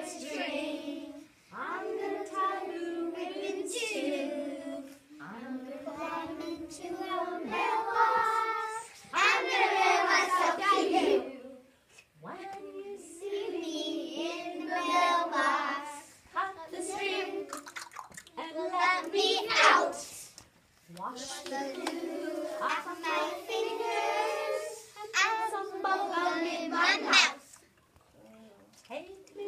string. I'm gonna tie the ribbon too. I'm gonna climb into a mailbox. I'm gonna mail myself to you. When you see me in the mailbox, cut the string and let me out. Wash the glue off of my fingers and some bubble gum in my mouth. Take me